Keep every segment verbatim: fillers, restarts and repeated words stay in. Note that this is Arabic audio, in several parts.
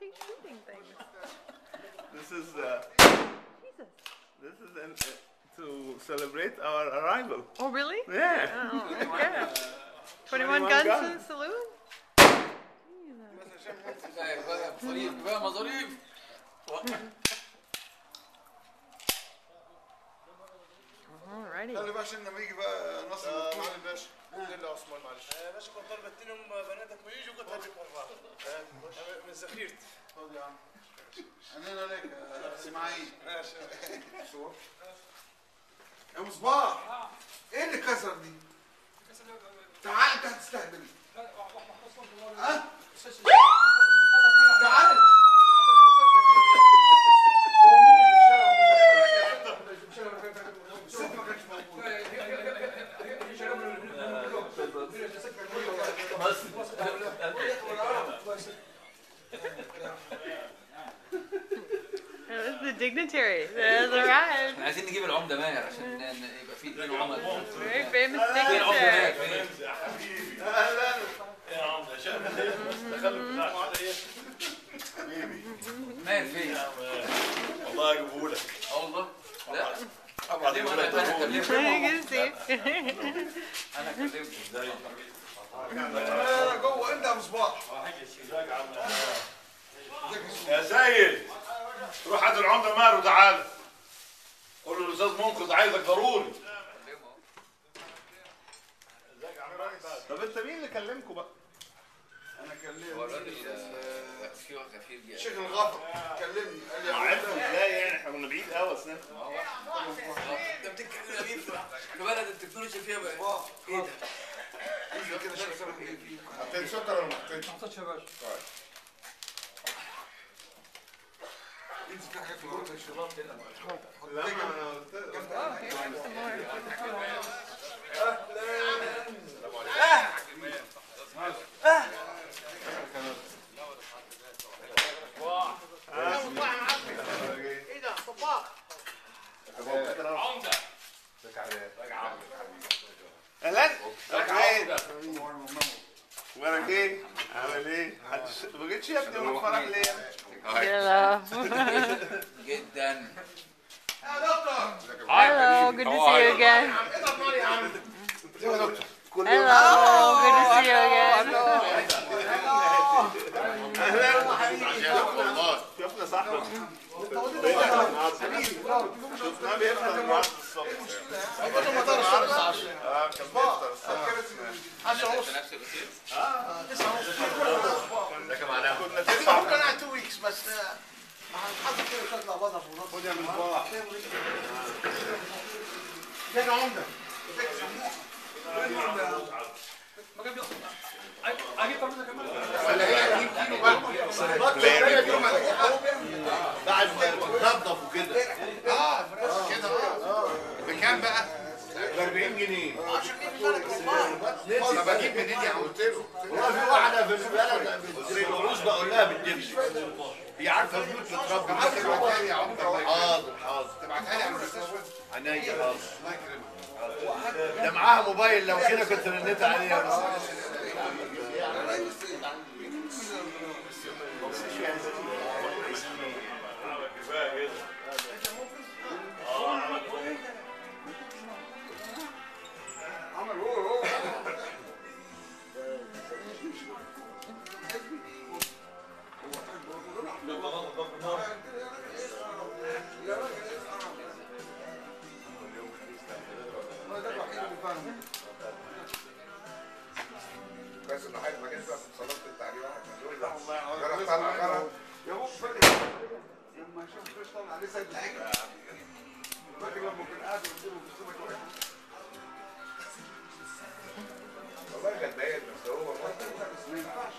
big shooting things. This is uh, Jesus. this is an, uh, to celebrate our arrival. Oh, really? Yeah. Oh, okay. twenty-one twenty-one guns guns. in the saloon? Alrighty. خلي باشا لما يجي بقى نصر معلم باشا قول لي عثمان معلش باشا كنت طلبت لهم بناتك ما يجوا كنت هديك مرة من ذخيرتي. خد يا عم. انا لك اسماعيل. ماشي. شو؟ يا مصباح ايه اللي كسر دي؟ تعال انت هتستهبل. ها؟ تعال. هو مين اللي شرب؟ الست ما كانش موجود. The dignitary has arrived. احنا عايزين نجيب العمده ماهر عشان يبقى في اثنين عمد. Very famous فين عمده ماهر dignitary. فين؟ يا حبيبي اهلا يا عمده شايف التخلف بتاعك على ايه؟ حبيبي ماهر فين؟ والله اجيبه لك. اه والله؟ لا طبعا انا انا كلمته You can see. انا كلمته انا جوه انت يا مصباح. يا سيد روح هات العمده ماهر وتعالى. قول له الاستاذ منقذ عايزك ضروري. طب انت مين اللي كلمكم بقى؟ انا كلمت هو الراجل في واحد غفير جه شيخ الغفر كلمني قال لي يا عرفوا ازاي يعني احنا كنا بعيد قوي اصلا. انت بتتكلم يا بيف في بلد التكنولوجيا فيها بقى ايه ده؟ انزل كده شوف سامح ايه فيه. حطيت سكر ولا ما حطيتش؟ ما حطيتش يا باشا انزل في حاجات في الغرفه الشباب كده. لا ما انا قلت لك. Oh, here comes some more. ايه ده صباح عمده اهلا. اهلا. اخبارك ايه؟ عامل ايه؟ محدش ما جيتش يا ابني يوم الفرح ليه؟ Hello. جدا يا دكتور. Hello. Good to see you again. اضرب نار يا عم. يا دكتور. Hello. Good to see you again. اهلا. شفنا صاحبك. شفناه بيفطر النهارده الصبح. اه كان بيفطر الصبح. عشرة ونص. نفس الوسيله اه تسعة ونص. ده كان معناها كنا تسعة تسعة. ممكن قاعد تو ويكس بس حاطط كده تطلع بضع ونص. خد يا مصباح. فين عمده؟ اجيب ترابيزه كمان ولا هي تجيب كيلو بقى. بعد ما تنضف وكده. اه كده اه. بكام بقى؟ ب أربعين جنيه. عشان كده بالك والله. طب اجيب منين يا عم؟ قلت له. والله في واحدة في البلد بتشتري العروس بقول لها بتجيبش. هي عارفة بيوت بتربي. تبعتها لي يا عم. حاضر حاضر. تبعتها لي على المستشفى. عينيا حاضر. الله يكرمك. ده معاها موبايل لو كده كنت رنيت عليها. كويس انه حاجه ما جاش بقى في صلاه التعليم. جرب طلع جرب. يا ابو فاكر لما شفت فيش طلع عليه سيد الحكمه. فاكر لما كان قاعد قلت له في السمك واحد. والله كان باين بس هو ما ينفعش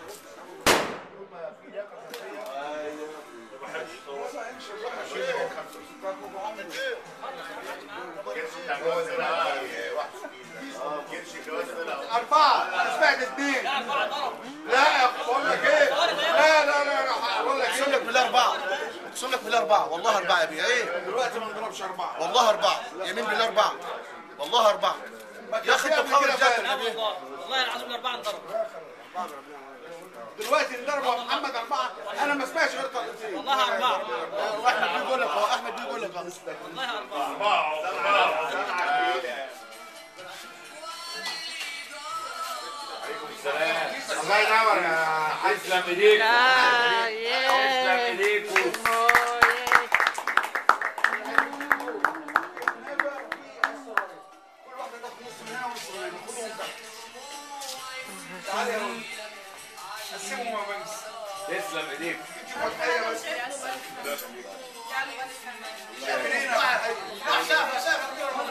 أربعة. أنا سمعت اثنين. لا بقول لك إيه؟ لا لا لا بقول لك اقسم لك بالله أربعة. اقسم لك بالله أربعة. والله أربعة يا بيه. إيه؟ دلوقتي ما نضربش أربعة. والله أربعة. يمين بالله أربعة. والله أربعة. يا أخي أنت بخور الجاتب يا بيه. والله العظيم الأربعة انضرب. دلوقتي اللي ضربه محمد أربعة. أنا ما سمعتش غير تسلك أربعة أربعة سبعة كيلو. الله ينور يا حاج. تسلم ايديك لا تسلم ياه ايديكوا كل واحده تاخد نص من هنا ونص من هنا خدهم تحت. تعالى يا ولد قسمهم يا بنس. تسلم ايديك بس شايف هنا